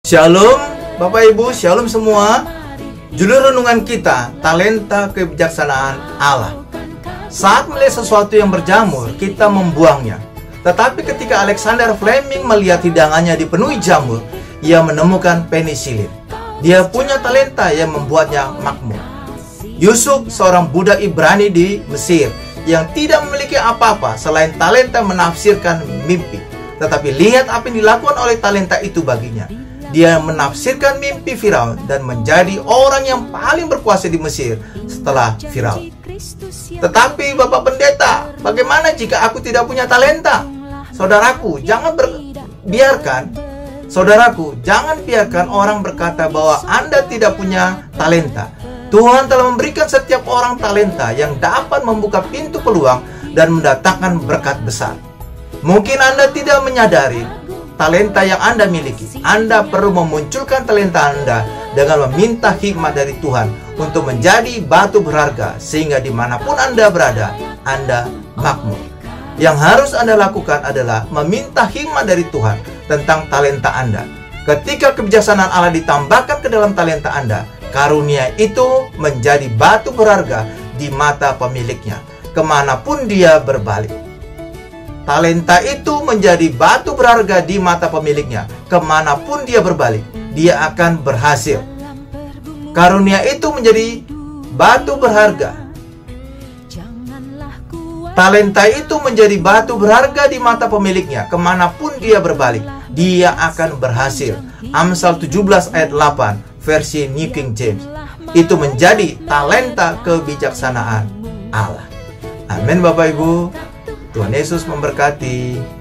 Shalom Bapak Ibu, shalom semua. Judul renungan kita, talenta kebijaksanaan Allah. Saat melihat sesuatu yang berjamur, kita membuangnya. Tetapi ketika Alexander Fleming melihat hidangannya dipenuhi jamur, ia menemukan penisilin. Dia punya talenta yang membuatnya makmur. Yusuf, seorang budak Ibrani di Mesir, yang tidak memiliki apa-apa selain talenta menafsirkan mimpi. Tetapi lihat apa yang dilakukan oleh talenta itu baginya. Dia menafsirkan mimpi Firaun dan menjadi orang yang paling berkuasa di Mesir setelah Firaun. Tetapi Bapak Pendeta, bagaimana jika aku tidak punya talenta? Saudaraku, jangan biarkan orang berkata bahwa Anda tidak punya talenta. Tuhan telah memberikan setiap orang talenta yang dapat membuka pintu peluang dan mendatangkan berkat besar. Mungkin Anda tidak menyadari talenta yang Anda miliki. Anda perlu memunculkan talenta Anda dengan meminta hikmat dari Tuhan untuk menjadi batu berharga, sehingga dimanapun Anda berada, Anda makmur. Yang harus Anda lakukan adalah meminta hikmat dari Tuhan tentang talenta Anda. Ketika kebijaksanaan Allah ditambahkan ke dalam talenta Anda, karunia itu menjadi batu berharga di mata pemiliknya, kemanapun dia berbalik. Talenta itu menjadi batu berharga di mata pemiliknya, kemanapun dia berbalik, dia akan berhasil. Karunia itu menjadi batu berharga. Talenta itu menjadi batu berharga di mata pemiliknya, kemanapun dia berbalik, dia akan berhasil. Amsal 17 ayat 8, versi New King James. Itu menjadi talenta kebijaksanaan Allah. Amin Bapak Ibu. Tuhan Yesus memberkati.